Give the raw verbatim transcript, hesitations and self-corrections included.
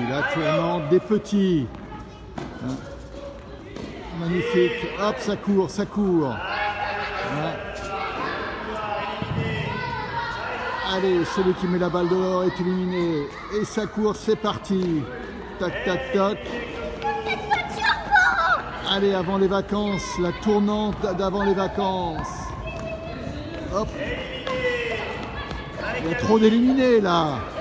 La tournante des petits. Magnifique. Hop, ça court, ça court. Ouais. Allez, celui qui met la balle dehors est éliminé. Et ça court, c'est parti. Tac, tac, tac. Allez, avant les vacances, la tournante d'avant les vacances. Hop. Il y a trop d'éliminés là.